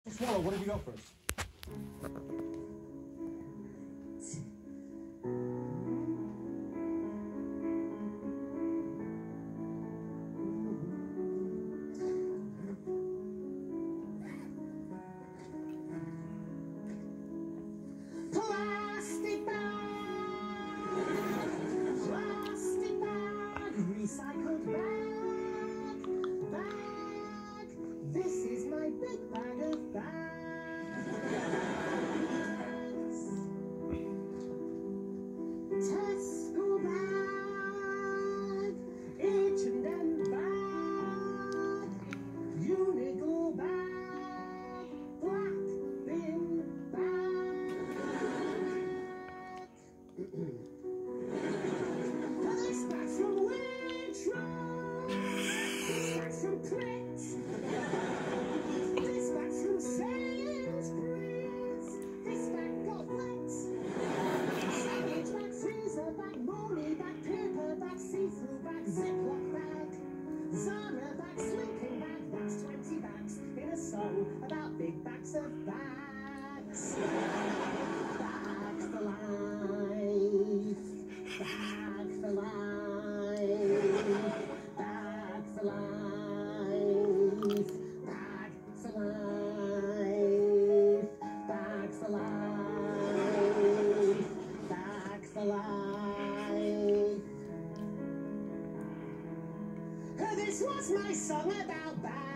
Swallow, what have you got for us? Plastic bag, recycled bag. This is my big bag of bags. Tesco bag, H&M bag, Uniqlo bag, black bin bag. This bag's from Waitrose. This bag's from Pritt. This bag's from Sainsbury's. This bag got wet. Sandwich bag, freezer bag, molly bag, paper bag, see-through bag, Ziploc bag, Zara bag, sleeping bag. That's 20 bags in a song about big bags of bags. Bag for life. Bag for life. Bag for life. Bag for life. Bag for life. Bag for life. This was my song about bags.